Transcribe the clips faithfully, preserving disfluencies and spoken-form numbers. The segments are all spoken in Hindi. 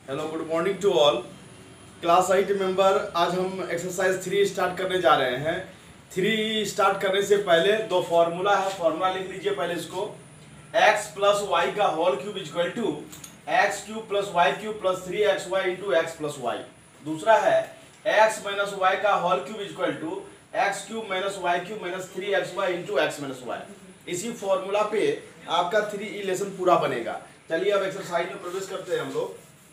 Hello, good morning to all. Class eight member, आज हम एक्सरसाइज थ्री स्टार्ट करने जा रहे हैं। थ्री स्टार्ट करने से पहले दो फॉर्मूला है, फॉर्मूला लिख लीजिए पहले इसको। x प्लस वाई का whole cube equal to x cube plus y cube plus three x y into x plus y. दूसरा है x माइनस वाई का whole cube equal to x cube minus y cube minus three x y into x minus y. इसी फॉर्मूला पे आपका थ्री ई लेसन पूरा बनेगा। चलिए अब एक्सरसाइज में प्रवेश करते हैं हम लोग।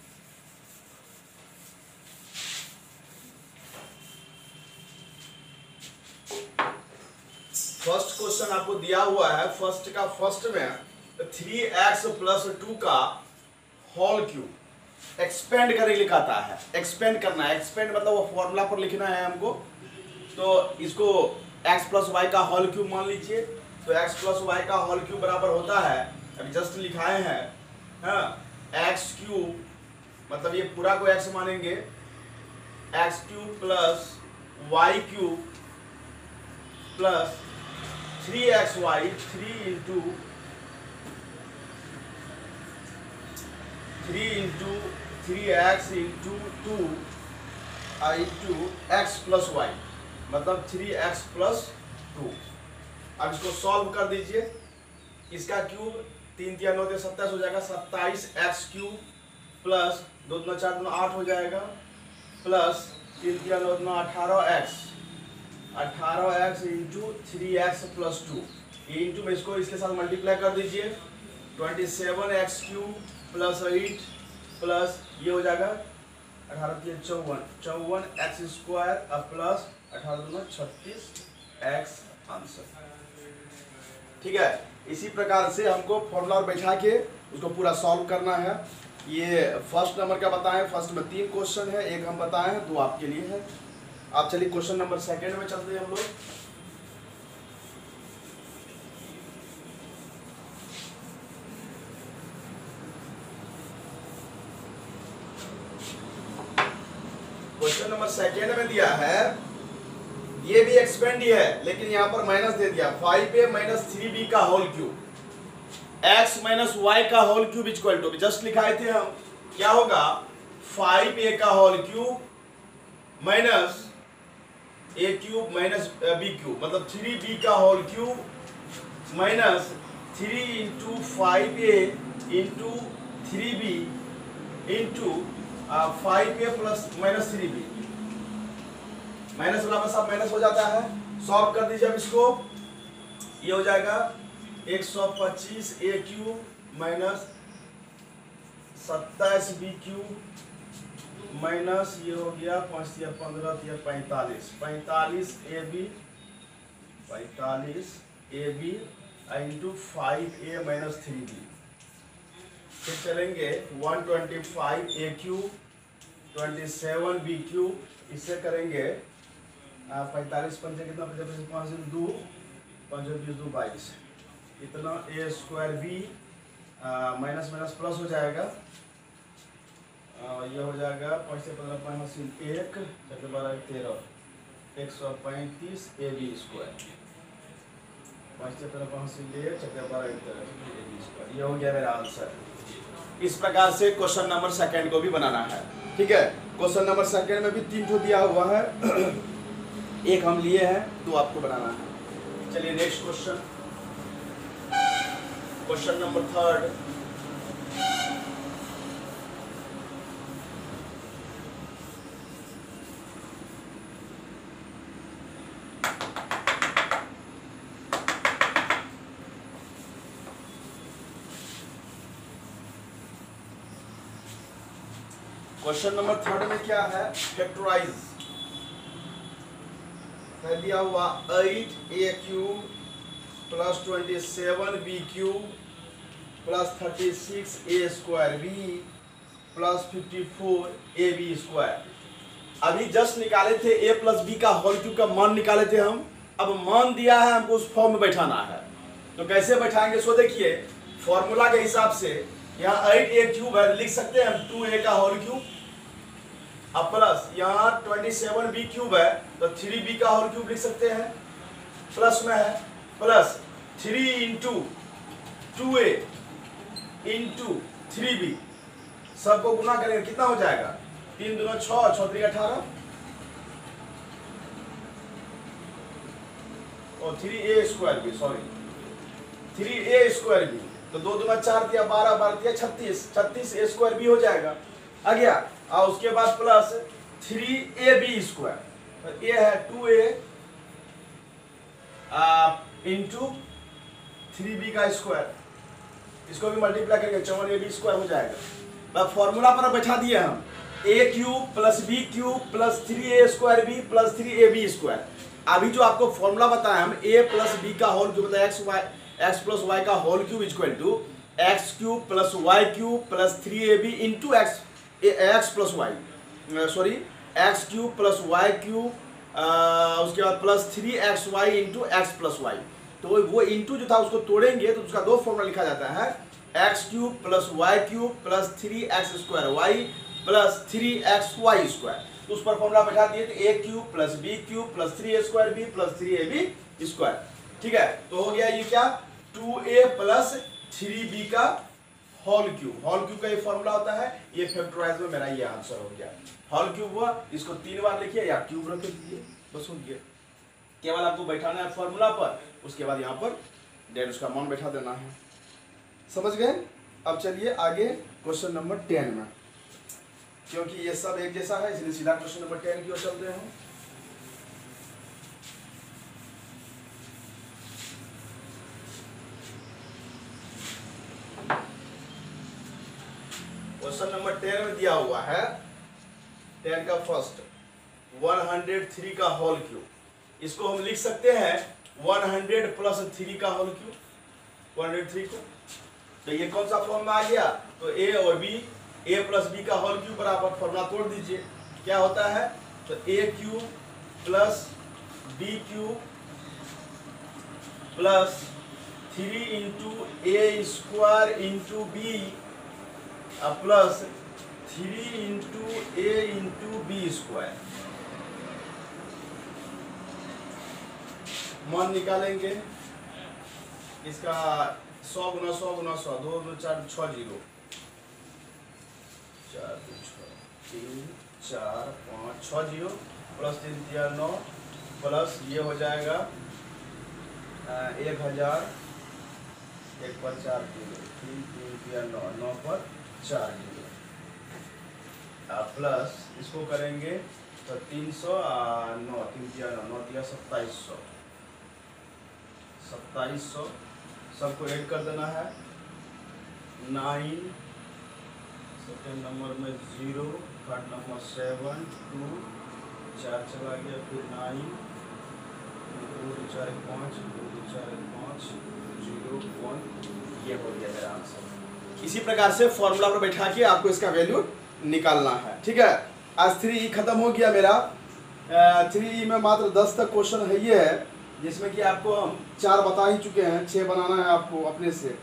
फर्स्ट क्वेश्चन आपको दिया हुआ है, फर्स्ट का फर्स्ट में थ्री एक्स प्लस टू का होल क्यूब एक्सपेंड करके लिखाता है। एक्सपेंड करना है, एक्सपेंड मतलब वो फॉर्मूला पर लिखना है हमको। तो इसको x प्लस वाई का होल क्यूब मान लीजिए। तो x प्लस वाई का होल क्यूब बराबर होता है, अभी जस्ट लिखाए हैं, हाँ, एक्स क्यूब मतलब ये पूरा को x मानेंगे, x cube plus y cube plus three x y, three into three into three x into two into x plus y मतलब थ्री एक्स प्लस टू। अब इसको सॉल्व कर दीजिए। इसका क्यूब तीन तीन नौ सत्ताईस हो जाएगा, सत्ताईस एक्स क्यूब प्लस दो दो चार दो आठ हो जाएगा, प्लस तीन तीन नौ नौ अठारह एक्स अठारह x into three x plus two. ये इंटू में इसको इसके साथ मल्टीप्लाई कर दीजिए। Twenty seven x cube plus eight plus ये हो जाएगा अठारह तीन चौवन चौवन एक्स स्क्वायर प्लस अठारह दो छत्तीस एक्स आंसर। ठीक है, इसी प्रकार से हमको फॉर्मूला बैठा के उसको पूरा सॉल्व करना है। ये फर्स्ट नंबर का बताएं, फर्स्ट में तीन क्वेश्चन है, एक हम बताए हैं, दो आपके लिए है। आप चलिए क्वेश्चन नंबर सेकेंड में चलते हैं हम लोग। क्वेश्चन नंबर सेकेंड में दिया है, ये भी एक्सपेंड ही है लेकिन यहां पर माइनस दे दिया, five a minus three b का whole cube x minus y का whole cube equal to, just लिखाए थे हम, क्या होगा, फाइव ए का whole cube minus a cube minus b cube मतलब थ्री बी का whole cube minus three into five a into three b into five a plus minus three b. Minus वाला सब माइनस हो जाता है। सॉल्व कर दीजिए अब इसको। ये हो जाएगा एक सौ पच्चीस ए क्यूब माइनस सत्ताईस बी क्यूब माइनस ये हो गया पाँच तिया पंद्रह तिया पैंतालीस पैंतालीस ए बी पैंतालीस a b into five a minus three b. फिर चलेंगे one twenty five a cube twenty seven b cube, इससे करेंगे पैंतालीस पंचे कितना पचास पाँच दो पाँच बीस दो बाईस, इतना a square b minus minus plus हो जाएगा। ये हो जाएगा पाँच से पंद्रह पाँच हासिल एक छः बारह तेरह एक सौ पैंतीस ए बी स्क्वायर, पाँच से पंद्रह पाँच हासिल एक छः बारह तेरह ए बी स्क्वायर। ये हो गया मेरा आंसर। इस प्रकार से क्वेश्चन नंबर सेकेंड को भी बनाना है। ठीक है, क्वेश्चन नंबर सेकेंड में भी तीन ठो दिया हुआ है, एक हम लिए हैं, दो आपको बनाना है। चलिए next question, question number third. Question number third में क्या है, फैक्टराइज है दिया हुआ eight a cube plus twenty seven b cube plus thirty six a square b plus fifty four a b square. अभी जस्ट निकाले थे ए प्लस बी का होल क्यूब का मान निकाले थे हम। अब मान दिया है हमको, उस फॉर्म में बैठाना है। तो कैसे बैठाएंगे, सो देखिए फॉर्मूला के हिसाब से यहाँ एट ए क्यूब है, लिख सकते हैं हम टू ए का होल क्यूब, अब प्लस यहाँ ट्वेंटी सेवन बी क्यूब है तो थ्री बी का होल क्यूब लिख सकते हैं, प्लस में है, plus three into two a into three b सबको गुना करेंगे कितना हो जाएगा, तीन दूना छः, छः तीन अठारह, और थ्री ए स्क्वायर भी, सॉरी थ्री ए स्क्वायर भी, तो दो दूना चार दिया बारह, बारह दिया छत्तीस, छत्तीस ए स्क्वायर भी हो जाएगा आ गया। और उसके बाद plus three a b square, तो ए है two a into three b का स्क्वायर, इसको भी मल्टीप्लाई करेंगे चौवन ए बी स्क्वायर हो जाएगा। अब फॉर्मूला पर बैठा दिए हम a cube plus b cube plus three a square b plus three a b square. अभी जो आपको फॉर्मूला बताया हम ए प्लस बी का होल क्यूब, मतलब x y x plus y का whole cube equal to x cube plus y cube plus three a b into x x plus y, sorry x cube plus y cube, उसके बाद plus three x y into x plus y. तो वो इंटू जो था उसको तोड़ेंगे तो उसका दो फॉर्मूला लिखा जाता है, x cube plus y cube plus three x square y plus three x y square. तो उस पर फॉर्मूला बैठा दिए तो a cube plus b cube plus three a square b plus three a b square. ठीक है, तो हो गया ये क्या, two a plus three b का होल क्यूब। होल क्यूब का ये फॉर्मूला होता है, ये फैक्टराइज में मेरा ये आंसर हो गया। होल क्यूब हुआ, इसको तीन बार लिखिए या क्यूब रख दीजिए, बस हो गया। केवल आपको बैठाना है फॉर्मूला पर, उसके बाद यहाँ पर डेट उसका मान बैठा देना है। समझ गए? अब चलिए आगे क्वेश्चन नंबर टेन में, क्योंकि ये सब एक जैसा है इसलिए सीधा क्वेश्चन नंबर टेन की ओर चलते हैं। क्वेश्चन नंबर टेन में दिया हुआ है, टेन का फर्स्ट वन हंड्रेड थ्री का होल क्यूब। इसको हम लिख सकते हैं वन हंड्रेड प्लस थ्री का whole cube, one hundred three को। तो ये कौन सा फॉर्म में आ गया, तो ए और बी, ए प्लस बी का होल क्यूब बराबर फॉर्मूला तोड़ दीजिए, क्या होता है, तो a cube plus b cube plus three into a square into b plus three into a into b square. मान निकालेंगे इसका, सौ गुना सौ गुना सौ, दो दो चार छः जीरो, चार दो छः तीन चार पाँच छः जीरो प्लस तीन दिया नौ, प्लस ये हो जाएगा एक हजार, एक पर चार जीरो, तीन तीन दिया नौ, नौ पर चार जीरो, प्लस इसको करेंगे तो तीन सौ नौ, तीन दिया नौ, नौ दिया सत्ताईस सौ, सत्ताईस सौ सबको ऐड कर देना है, नाइन सेकेंड नंबर में zero, third number seven, two चार चला गया, फिर नाइन, दो चार पाँच, दो चार पाँच, जीरो वन, ये हो गया मेरा आंसर। इसी प्रकार से फॉर्मूला पर बैठा के आपको इसका वैल्यू निकालना है। ठीक है, आज थ्री ई खत्म हो गया मेरा। थ्री ई में मात्र दस तक क्वेश्चन है ये है, जिसमें कि आपको हम चार बता ही चुके हैं, छह बनाना है आपको अपने से।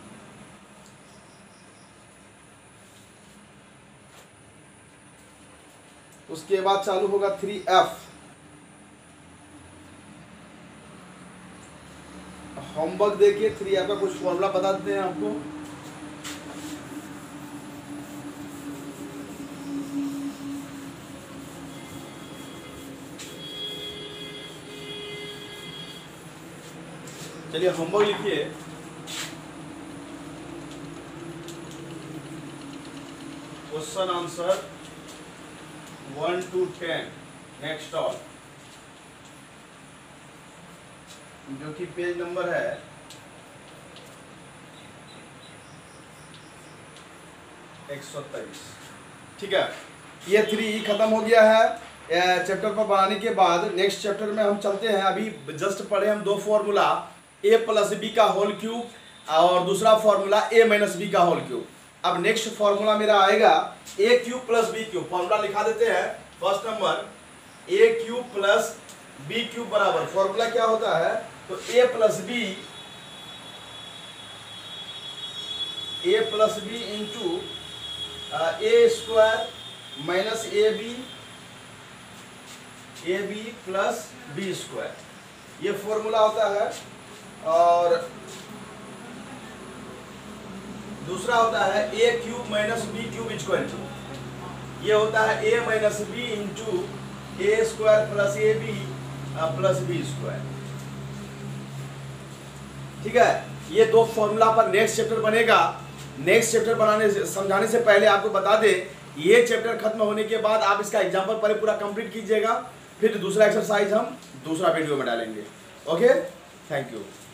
उसके बाद चालू होगा थ्री एफ। होमवर्क देखिए, थ्री एफ का कुछ फॉर्मूला बता देते हैं आपको। चलिए होमवर्क लिखिए, question answer one two ten next all, जो कि पेज नंबर है एक सौ तेईस। ठीक है, ये थ्री ई खत्म हो गया है चैप्टर पर बनाने के बाद। नेक्स्ट चैप्टर में हम चलते हैं। अभी जस्ट पढ़े हम दो फॉर्मूला, ए प्लस बी का होल क्यूब और दूसरा फॉर्मूला ए माइनस बी का होल क्यूब। अब नेक्स्ट फॉर्मूला मेरा आएगा a cube plus b cube. Formula लिखा देते हैं, first number a cube plus b cube बराबर, फॉर्मूला क्या होता है, तो a plus b, a plus b into a square minus a b, a b plus b square, ये फॉर्मूला होता है। और दूसरा होता है a cube minus b cube equal to, ये होता है a minus b into a square plus a b plus b square. ठीक है, ये दो फॉर्मूला पर नेक्स्ट चैप्टर बनेगा। नेक्स्ट चैप्टर बनाने से समझाने से पहले आपको बता दें, ये चैप्टर खत्म होने के बाद आप इसका एग्जाम्पल पहले पूरा कंप्लीट कीजिएगा, फिर दूसरा एक्सरसाइज हम दूसरा वीडियो में डालेंगे। Okay, thank you.